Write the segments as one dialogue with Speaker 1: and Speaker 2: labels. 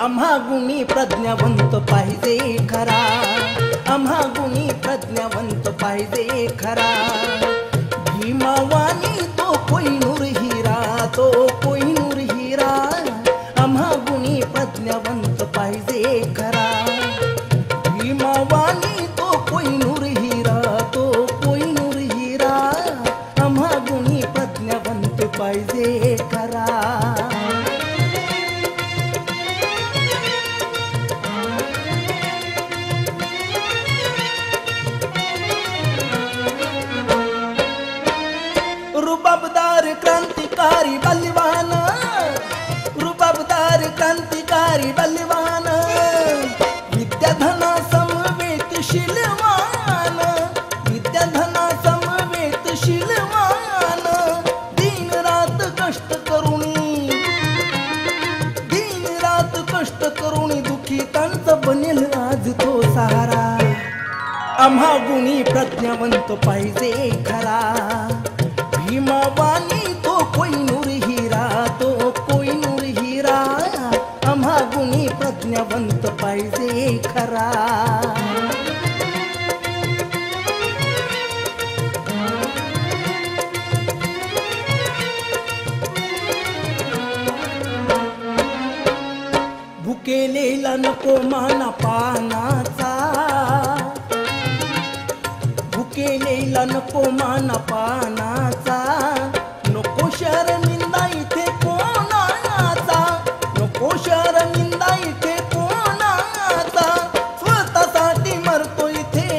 Speaker 1: आम्हा गुणी प्रज्ञावंत पाहिजे खरा, आम्हा गुणी प्रज्ञावंत पाहिजे खरा। भीमावानी तो कोहिनूर हिरा, तो कोहिनूर हिरा, आम्हा गुणी प्रज्ञावंत पाहिजे खरा। भीमावानी तो कोहिनूर हिरा, तो कोहिनूर हिरा, आम्हा गुणी प्रज्ञावंत पाहिजे खरा। रुबाबदार क्रांतिकारी बलवान, रुबाबदार क्रांतिकारी बलवान, विद्याधना समवेत शीलवान, विद्याधना समवेत शीलवान, दिन रात कष्ट करुणी, दिन रात कष्ट करुणी दुखीतांचा बनेल आज तो सहारा। आम्हा गुणी प्रज्ञावंत पाहिजे खरा। भीमावानी तो कोहिनूर हिरा, तो कोहिनूर हिरा, आम्हा गुणी प्रज्ञावंत पाहिजे खरा। भुकेलेला नको माना पानाचा, भुकेलेला नको माना पानाचा, नको शर्मिंदा इथे कोणाचा, नको शर्मिंदा इथे कोणाचा, स्वतःसाठी मरतो इथे,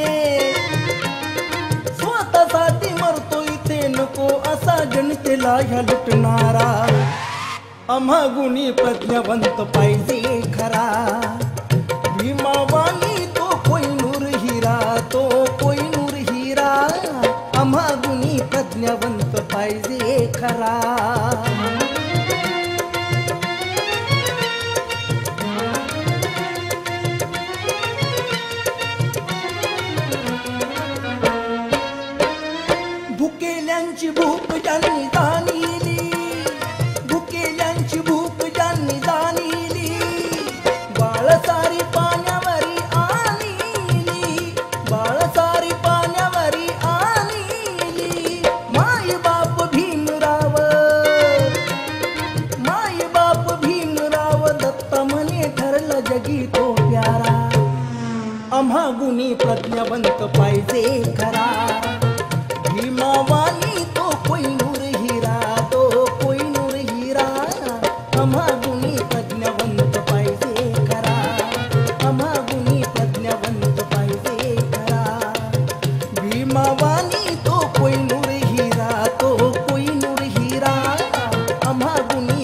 Speaker 1: स्वतःसाठी मरतो इथे, नको असा जनतेला ह्या लुटणारा। आम्हा गुणी प्रज्ञावंत पाहिजे खरा। भीमावानी तो कोहिनूर हिरा, तो कोहिनूर हिरा, आम्हा गुणी प्रज्ञावंत पाहिजे खरा। भुकेल्यांची भूक ज्यांनी जाणिली, भुकेल्यांची भूक ज्यांनी जाणिली, बाळसारी पाण्यावरी आणिली, बाळसारी पाण्यावरी आणिली, माय बाप भीमराव, माय बाप भीमराव, दत्त म्हणे ठरला जगी तो प्यारा। आम्हा गुणी प्रज्ञावंत पाहिजे खरा। भीमावानी तो कोहिनूर हिरा, तो कोहिनूर हिरा, आम्हा गुणी प्रज्ञावंत पाहिजे खरा, आम्हा गुणी प्रज्ञावंत पाहिजे खरा। भीमावानी तो कोहिनूर हिरा, तो कोहिनूर हिरा, आम्हा गुणी